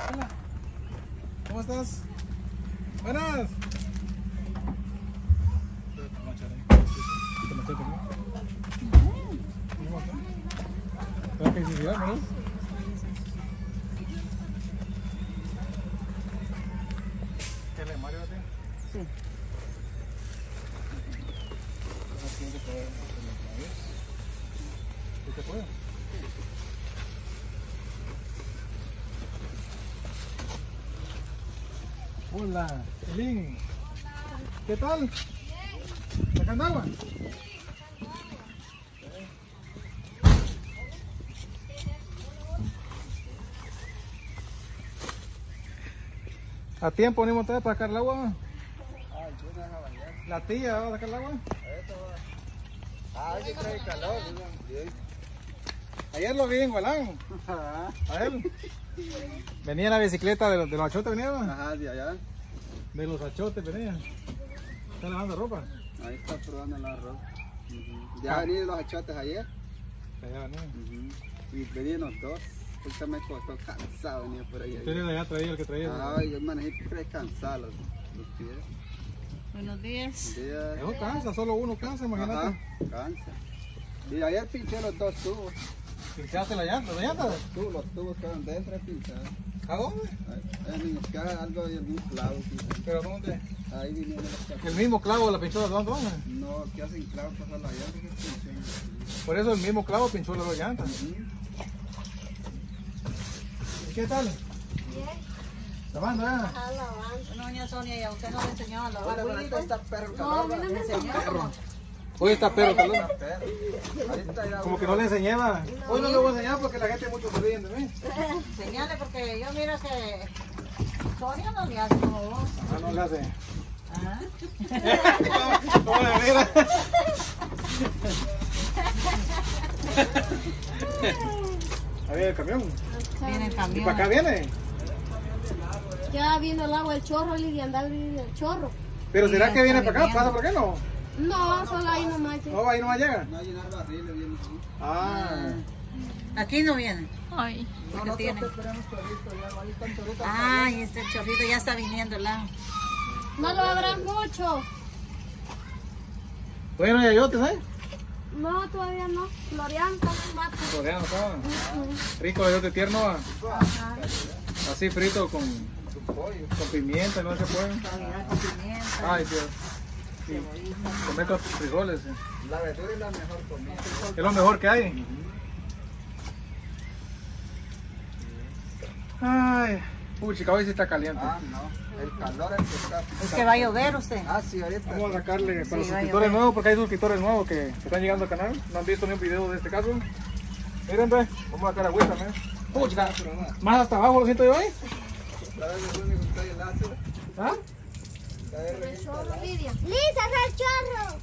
Hola. ¿Cómo estás? Buenas. ¿Qué felicidad, no? ¿Qué le Mario a ti? Sí. ¿Te puedo? Hola, Elín. ¿Qué tal? Bien. ¿Sacando agua? ¿A tiempo venimos para sacar el agua? ¿La tía va a sacar el agua? Ay, que trae calor, Ayer lo vi en Gualán. A él. Venía en la bicicleta de los achotes, venía. Ajá, de allá. De los achotes venía. Está lavando ropa. Ahí está probando el arroz. Ya venían los achotes ayer. Allá venía. Y venían los dos. Ahorita me costó cansado venir por ahí. Usted era de allá traía el que traía. Ay, yo manejé tres cansados los pies. Buenos días. Eso cansa, solo uno cansa, imagínate. Ajá, cansa. Y ayer pinché los dos tubos. ¿Pinchaste la llanta? ¿La llanta? Los tubos quedan dentro pinchados. ¿A dónde? En que algo de un clavo. ¿Pero dónde? Ahí vinieron los clavos. ¿El mismo clavo la pinchó las dos? No, que hacen clavos pasar la llanta que pinché. Por eso el mismo clavo pinchó las dos llantas. ¿Y qué tal? Bien. ¿Lavando, eh? Ajá, lavando. No, doña Sonia, ¿y a usted no le enseñó a lavar Ahora huilitos? está perro el No, calor. a mí no me ¿Le enseñó cómo? Hoy está perro, calor. Ahorita ya Como que no le enseñé nada. Hoy no le voy a enseñar porque la gente mucho se ríe de mí. Enseñale porque yo miro que Sonia no le hace como vos. Ah, no le hace. Ah. ¿Cómo le mira? Ahí viene el camión. Viene el ¿Y camión. para acá viene? Ya vino el agua, el chorro, Lidia, andar el chorro. ¿Pero será que viene está para acá? viviendo. ¿Pasa por qué no? No, solo ahí nomás. No, ahí no va a llegar. no llenar barriles bien así. Ah. Aquí no viene. Ay. ¿Qué tiene? Esperamos chorrito, ya ahí están chorritos. Ay, este chorrito ya está viniendo el agua. No lo habrá mucho. Bueno, y ayotes, ¿eh? No, todavía no. Florian, mate. Coreano, ¿cómo? Rico ayote tierno. ¿Va? Así frito con pimienta, no se puede. Navidad con pimienta. Ay, Dios. Sí. Comer con frijoles. La verdura es la mejor comida. Es lo mejor que hay. Ay, puchica, hoy sí está caliente. Ah, no. El calor es que está. Es que va a llover usted. Ah, sí, ahorita. Vamos a sacarle para los Sí, va a suscriptores llover. nuevos, porque hay suscriptores nuevos que están llegando al canal. No han visto ni un video de este caso. Miren, pues, vamos a sacar agüita también. Puchica, más hasta abajo lo siento yo ahí. La vez es lo único que está el láser. ¿Ah? El chorro, Lidia. Lisa, es el chorro.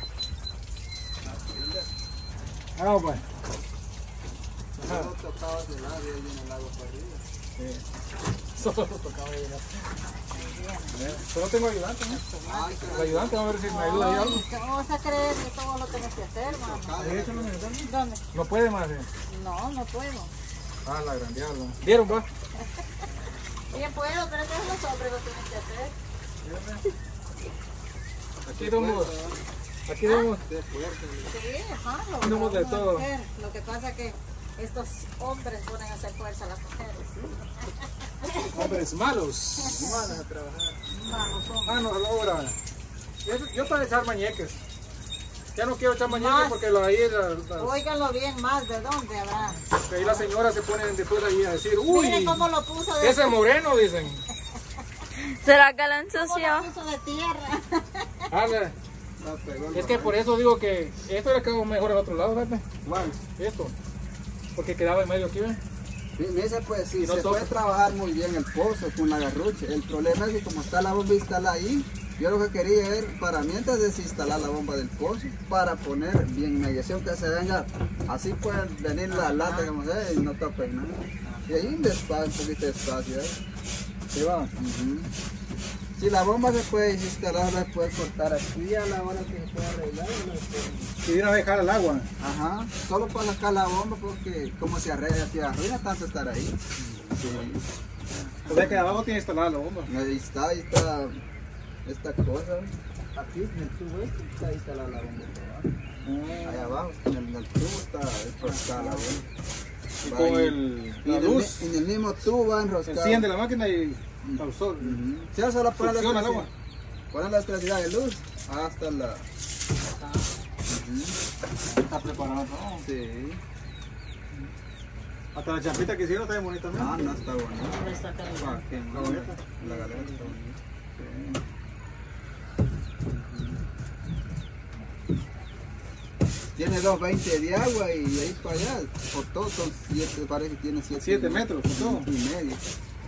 Ah, pues. Solo tocaba de lado y ahí viene el agua para arriba. Solo tocaba de llegar. Pero no tengo ayudante, ¿no? Ay, El ayudante, vamos a ver si me ayuda ahí algo. ¿Cómo vas a creer que todo lo tienes que hacer, mamá? Ahí, échalo, mira, échalo. ¿Dónde? No puede más. No, no puedo. Ah, la gran diabla. ¿Vieron, pa? Bien puedo, pero es que los hombres lo tienen que hacer. Aquí somos. Aquí somos. Sí, ajá, lo Somos de vamos a todo. hacer. Lo que pasa es que estos hombres ponen a hacer fuerza a las mujeres. Hombres malos. Manos a trabajar. Malos hombres. Manos a la obra. Yo para echar mañeques. Ya no quiero echar mañeques Más. porque ahí, Óiganlo bien más, ¿de dónde habrá? ahí las señoras se ponen después ahí a decir, uy, Miren cómo lo puso de, ese moreno, dicen. ¿Será que lo cómo ensució? lo puso de tierra. Ándale. No, pegó el Es que barril. por eso digo que esto era quedado mejor al otro lado, ¿verdad? Bueno, Esto. Porque quedaba en medio aquí, ¿ves? dice pues sí, Y no se toca. puede trabajar muy bien el pozo con la garrucha. El problema es que como está la bomba instalada ahí, yo lo que quería era para mientras desinstalar la bomba del pozo, para poner bien mediación que se venga, así pueden venir las latas como sea y no topen nada. Y ahí despacio, un poquito despacio. Sí, va. Si la bomba se puede desinstalar, la puede cortar aquí a la hora que se puede arreglar. la puede- Y de una vez jala el agua. Ajá, solo para sacar la bomba porque como se arregla, se arruina tanto estar ahí. Sí. O sea que abajo tiene instalada la bomba. Ahí está esta cosa. Aquí en el tubo está instalada la bomba. Ahí abajo, en el tubo está la bomba. Y con la luz, En el mismo tubo va enroscado. enciende la máquina y causó. Si vas a poner Succiona el agua. poner la electricidad de luz hasta la... Está preparado, ¿no? Sí. Hasta la champita que hicieron está bien bonita, ¿no? No está bonito. Ahí está calentando. ¿Para qué? Está bonita. La galera está bonita. Tiene 2.20 de agua y ahí para allá, por todo son 7, parece que tiene 7. 7 metros, por todo. Y medio.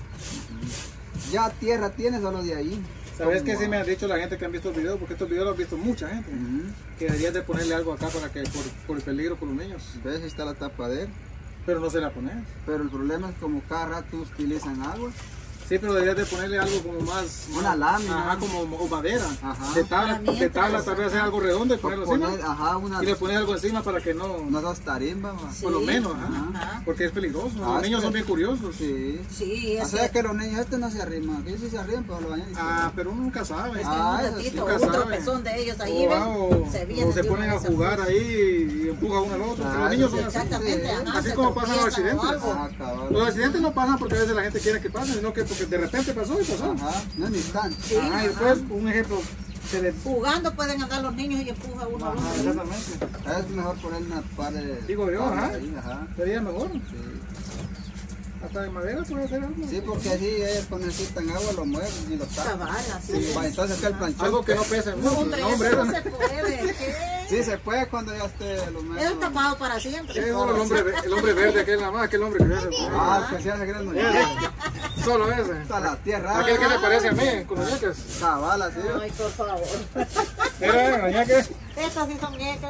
Ya tierra tiene solo de ahí. ¿Sabes qué Como- sí me han dicho la gente que han visto el video? Porque estos videos los ha visto mucha gente. Ujú. Que deberías de ponerle algo acá para que, por el peligro por los niños. ¿Ves? Ahí está la tapadera. Pero no se la pones. Pero el problema es como cada rato utilizan agua. Sí, pero deberías de ponerle algo como más... Una lámina. Ajá, como o madera. Ajá. De tabla, Herramientas. tal vez hacer algo redondo y ponerlo encima. Ajá, una... Y le pones algo encima para que no... Unas dos tarimbas, ma. Sí. Por lo menos, ajá. Ajá. Porque es peligroso. Ah, Los niños sí. son bien curiosos. Sí. Sí, O ese sea que los niños no se arriman. Aquí sí se arriman, pero los bañan. Ah, pero uno nunca sabe. Ah, un eso sí, ratito, nunca un sabe. tropezón de ellos ahí, O se se vienen de ponen una a vez jugar fuerza. ahí y empuja uno al otro. Pero los niños son así. Exactamente, Sí. ajá, Así se como pasan los tropiezan o accidentes. algo. Ah, cabal. Los accidentes no pasan porque a veces la gente quiere que pasen, sino que porque de repente pasó y pasó. Ajá, no ni tan. Sí, Ajá, y después, un ejemplo, se le... Jugando pueden andar los niños y empuja uno al Ajá, otro. exactamente. Es mejor poner una par de... Digo yo, tablas ajá. ahí, ajá. Sería mejor. Sí. Hasta de madera puede hacer algo. Sí, porque así ellos cuando necesitan agua lo mueven y lo tapan. Cabal, así. Va, entonces acá el planchón. Algo que no pese mucho. Hombre, No, hombre, eso no se puede. ¿Qué? Sí, se puede cuando ya esté lo Es menos. tapado para siempre. es el hombre verde, aquel nada más, aquel hombre que ve ese. Ah, que se hace grande. Solo ese. Está la tierra. Aquel que le parece a mí, con los ñeques. Cabal, así. Ay, por favor. Mira, los ñeques. Estos sí son ñecas.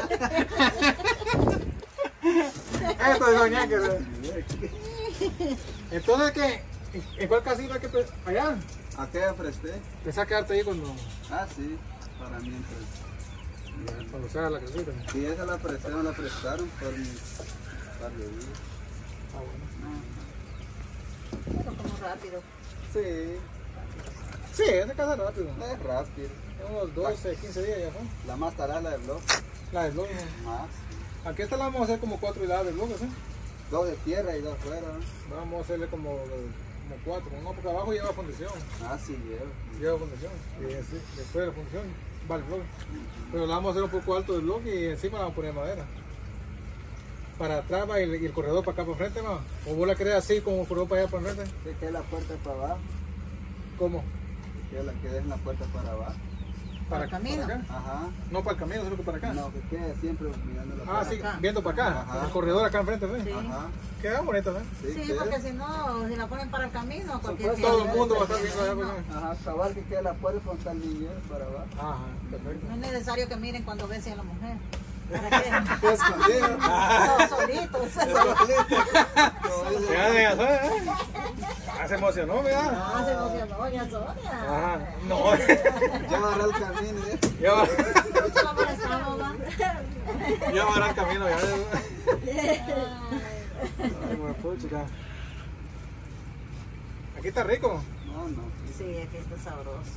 Estos son ñeques. Entonces, ¿qué? ¿En cuál casita que allá? ¿A qué presté? Pensaba quedarte ahí cuando Ah, sí, para mientras. cuando se haga la casita. Sí, esa la presté, me la prestaron por un par de días. Ah, bueno. Pero como rápido. Sí, Sí, es de casa rápido. es rápido. En unos 12, 15 días ya fue. La más tarada la de blog. La de blog. Más. Aquí esta la vamos a hacer como 4 hiladas de bloques, ¿eh? 2 de tierra y 2 fuera. ¿No? Vamos a hacerle como 4, ¿no? Porque abajo lleva fundición. Ah, sí, llevo. Lleva fundición. Y después de la fundición va el bloque. Pero la vamos a hacer un poco alto del bloque y encima la vamos a poner madera. Para atrás va y el corredor para acá para frente, ¿no? O vos la querés así como el corredor para allá para frente. Que quede la puerta para abajo. ¿Cómo? Que dejen la puerta para abajo. ¿Para el camino? acá. Ajá. No para el camino, sino que para acá. No, que quede siempre mirando la Ah, puerta. sí, acá. viendo para acá. Ajá. El corredor acá enfrente, ¿ves? Sí. Ajá. Queda bonito, ¿ves? Sí, queda. porque si no, si la ponen para el camino, cualquier Todo el mundo va a estar viendo allá. Pues, Ajá, cabal que quede la puerta con tal niñez para abajo. ajá, perfecto. no es necesario que miren cuando besen a la mujer. ¿Para qué? Queda escondido. No, solitos. Ya, se emocionó, ¿verdad? Ah, se emocionó, doña Sonia. Ajá, no. Ya agarró el camino, ¿eh? Ya va. Mucho la molestamos, ¿va? Ya va a dar el camino, ya. Ay, bueno, pues, chica. Aquí está rico. No, no. Sí, aquí está sabroso.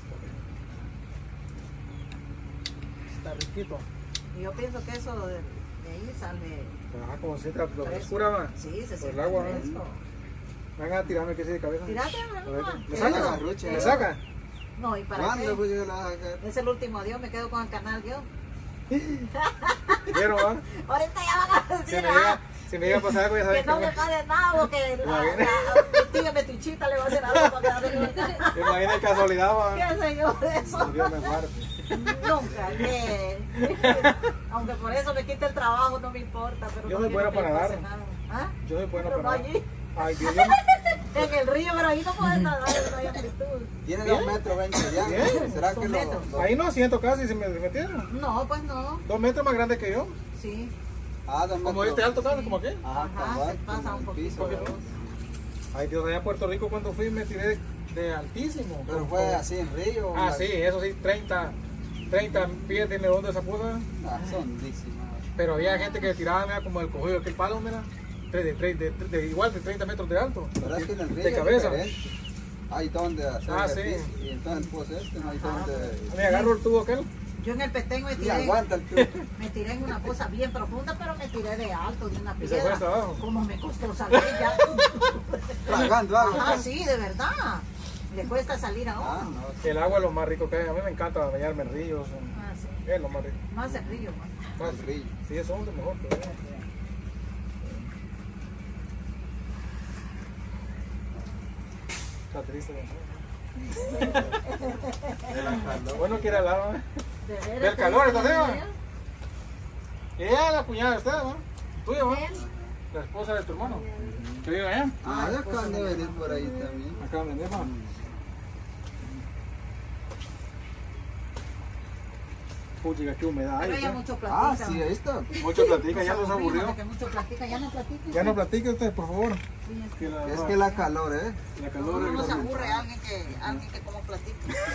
Está riquito. Y yo pienso que eso de ahí sale Ajá, como si la fresco. frescura va. Sí, se Por siente el agua, ¿no? fresco. Vengan a tirarme que sí de cabeza. Tirate, A ver, hermano. ¿me Saca saca? la rucha. ¿Me saca? No, ¿y para ¿Cuándo qué? pues yo la voy a sacar? Es el último adiós, me quedo con el canal yo. Quiero, ¿va? Ahorita ya van a Si decir, me llega, si me llega a pasar algo, ya que sabes no que me pague nada porque Imagina. mi tía Metichita le va a hacer algo para quedarme. imagina casualidad, va. ¿Qué sé yo de eso? Dios me guarde. Nunca, que aunque por eso me quite el trabajo, no me importa. Pero Yo no soy quiero bueno que para me pase nadar. nada. ¿Ah? Yo soy bueno Pero para no nada. allí, Ay, Dios, en el río, pero ahí no puedes nadar, no hay amplitud. Tiene Bien. 2 metros 20 ya. Bien. ¿Será que 2 metros. ahí no siento casi si me metieron. No, pues no, 2 metros más grande que yo. sí. Ah, 2 metros. Como este alto, casi, como aquí. Ajá, Ajá, cabal, se pasa como un el poquito. piso, ¿verdad? Ay, Dios, allá a Puerto Rico cuando fui me tiré de altísimo. Pero fue así en río. Ah, sí, eso sí, 30 pies de dónde esa puta. Ah, son lindísimas. Pero había gente que tiraba, mira, como el cogido de aquel palo, mira. igual de 30 metros de alto. Pero es que en el río De cabeza. es diferente. Hay donde hacer ejercicio, sí. y entonces el pozo no hay donde... Me agarro el tubo aquel. Yo en el petén Y aguanta el tubo. me tiré en una fosa bien profunda, pero me tiré de alto, de una ¿Y se fue piedra. hasta abajo? Como me costó salir ya. Tragando agua. Ajá, sí, de verdad. Le cuesta salir a Ah, uno. no. El agua es lo más rico que hay. A mí me encanta bañarme en ríos. Ah, sí. Es lo más rico. Más el río, más. El río. Sí, eso es lo mejor. Pero... Está triste. ¿no? Bueno, quiere al lado. De veras, Del calor, ¿te ¿está digo? arriba? Ella es la cuñada de usted, ¿no? Tuya, ¿no? Él. La esposa de tu hermano. ¿Te vive allá? Ah, ya acaban de venir por ahí también. Acá donde mismo. Puchica, qué humedad hay. Pero ella ¿sí? mucho Ah, platica. sí, ahí está. Mucho platica, ya nos aburrimos aburrió. de que mucho platica, ya no platica. Ya no platique usted, por favor. Sí, Que la, Es que la calor, la no calor nos es aburre alguien que como platica.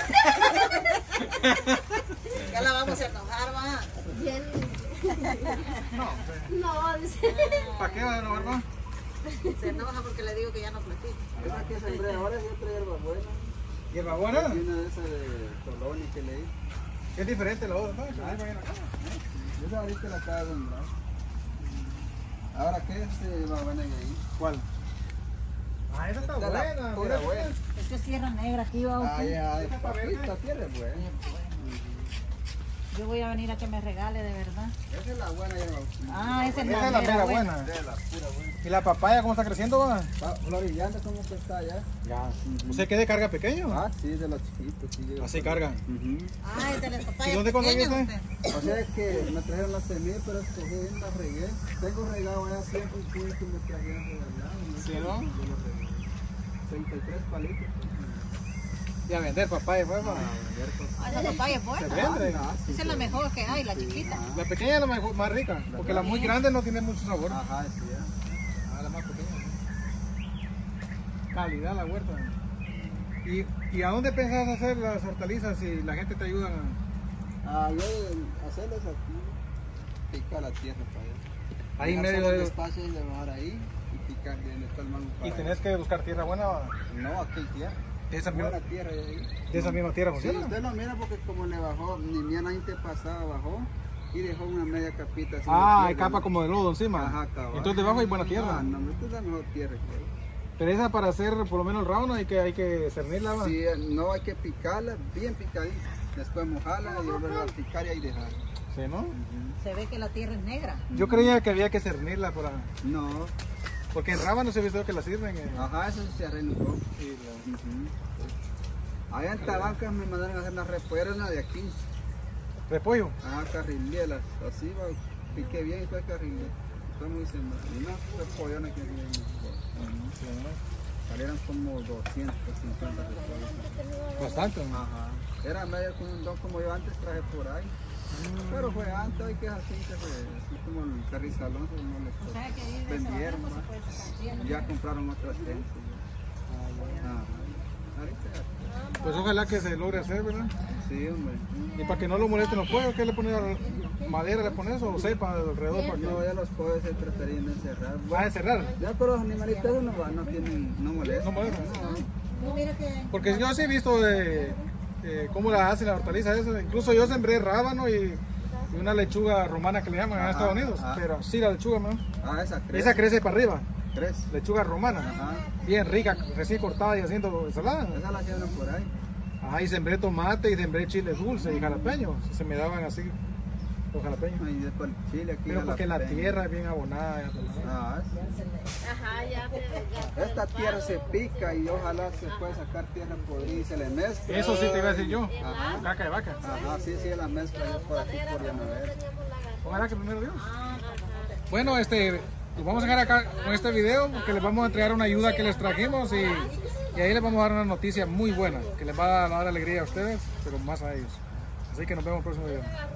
Ya la vamos a enojar, va. Bien. No, No, dice. ¿para qué va a enojar, va? Se enoja porque le digo que ya no platica. Esa que sembré ahora es otra hierba buena. ¿Y el babona? Y una de esas de Colón y que leí. Es diferente la otra, ¿no? Esa ahorita la acabo de sembrar. Ahora, ¿qué es buena ahí? ¿Cuál? Ah, esa está Esta es la buena. pura Mira, buena. Esto es tierra negra aquí, va. Ay, ay, Esa está verde. papita, tierra es buena. Yo voy a venir a que me regale, de verdad. Esa es la buena hierba. Ah, esa es Esa es la la mera mera buena. buena. Esa es la pura buena. ¿Y la papaya cómo está creciendo, va? Va florillando como que está ya. Ya. ¿O sea que de carga pequeño? Ah, sí, de los chiquitos. Sí, llega Así por- cargan. Ujú. Ah, es de las papayas ¿Y dónde conseguiste? pequeñas, usted. O sea que me trajeron las semillas, pero escogí y las regué. Tengo regado ya 100 cultivos que me trajeron regalados. ¿Sí, no? Yo los regué. 33 palitos. Y a vender papaya, pues, va. Ah, esa papaya es Se buena. vende. Esa es la mejor que hay, la chiquita. La pequeña es la mejor, más rica, porque la muy grande no tiene mucho sabor. Ajá, sí, ya. Ah, la más pequeña. Calidad la huerta. ¿Y a dónde pensás hacer las hortalizas si la gente te ayuda? Ah, yo hacerlas aquí, picar la tierra para allá. Ahí en Dejar medio solo de... el espacio y dejar ahí y picar bien está el mango para Y allá. tenés que buscar tierra buena No, aquí hay tierra. de esa misma, Buena tierra hay ahí. de esa misma tierra, Sí, ¿funciona? usted lo mira porque como le bajó, ni bien año pasada bajó y dejó una media capita así. Ah, de hay tierra, capa ¿no? como de lodo encima. Ajá, cabal. Entonces debajo hay buena tierra. Ah, no, esta es la mejor tierra que hay. Pero esa para hacer por lo menos el round hay que cernirla. ¿va? Sí, no hay que picarla, bien picadita. Después mojarla y volverla a picar y ahí dejarla. Sí, ¿no? Se ve que la tierra es negra. Yo creía que había que cernirla para... No, Porque en rábano se ha visto que la sirven. ajá, eso se arregla un poco. Sí, Allá en Tabacas me mandaron a hacer las repolleras de aquí. repollo. Ajá, carrilelas. Así va, piqué bien y después carrilé. Fue muy sembrado. Y unas repollones que bien. Salieron como 250 repollos. Bastante. Ajá. Era medio con un don como yo antes traje por ahí. Pero fue antes, hoy que es así, que así como el carrizalón, pues no les O sea que ahí de esa vendieron, barra no se ¿va? puede sacar tierra. Ya compraron otras gente. Ajá. Ahorita, Pues ojalá que se logre hacer, ¿verdad? sí, hombre. Y para que no lo molesten los pollos, ¿qué le pones? ¿Madera le pones o cepa alrededor? Para que... No, ya los puedes preferir encerrar. ¿Va a encerrar? Ya, pero los animalitos no van, no tienen, no molestan. No molestan. No, mira que Porque yo sí he visto cómo la hacen la hortaliza esa. Incluso yo sembré rábano y una lechuga romana que le llaman en Ajá, Estados Unidos. ajá. Pero sí, la lechuga, ¿no? Ah, esa crece. Esa crece para arriba. Crece. Lechuga romana. Ajá. Bien rica, recién cortada y haciendo ensalada. Esa la llevan por ahí. Ajá, y sembré tomate y sembré chile dulce y jalapeños. Se me daban así los jalapeños. Y después el chile aquí. Pero porque la jalapeño. tierra es bien abonada. Ah, sí. Ajá, ya. Esta tierra se pica y ojalá se pueda sacar tierra podrida y se le mezcla. Eso sí te iba a decir yo. Ajá. Caca de vaca. Ajá, sí, sí, la mezcla yo por aquí por Llamaver. Ojalá que primero Dios. Bueno, los vamos a dejar acá con este video porque les vamos a entregar una ayuda que les trajimos y ahí les vamos a dar una noticia muy buena que les va a dar alegría a ustedes, pero más a ellos. Así que nos vemos en el próximo video.